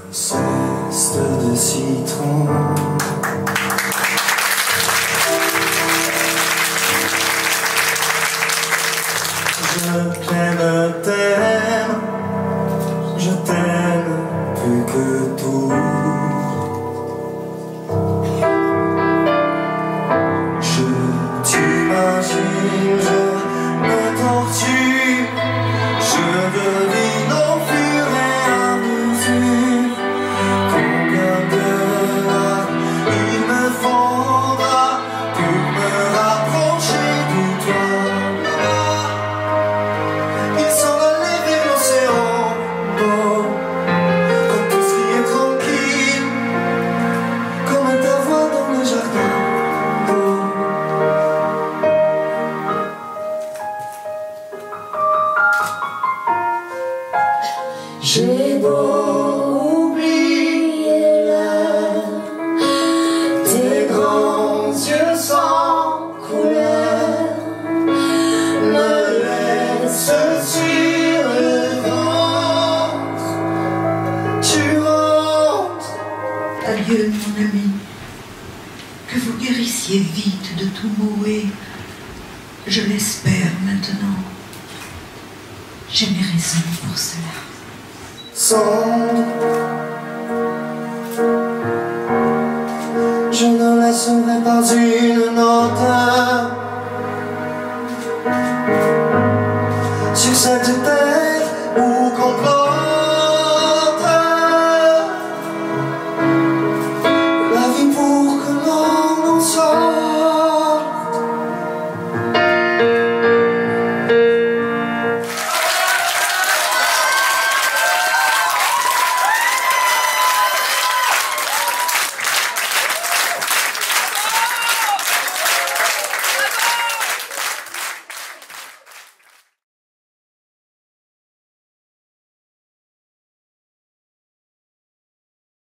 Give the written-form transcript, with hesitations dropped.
Zeste de citron. Je t'aime plus que tout. Je t'imagine, je me torture, je devine au fur et à mesure combien de larmes il me faudra pour me rapprocher de toi. Il s'en allait vers l'océan, quand tout ce qui est tranquille, comme ta voix dans le jardin. J'ai beau oublier l'heure, tes grands yeux sans couleur me laissent sur le ventre. Tu rentres. Adieu mon ami, que vous guérissiez vite de tout mot et je l'espère maintenant. J'ai mes raisons pour cela. Sombre, je ne laisserai pas une note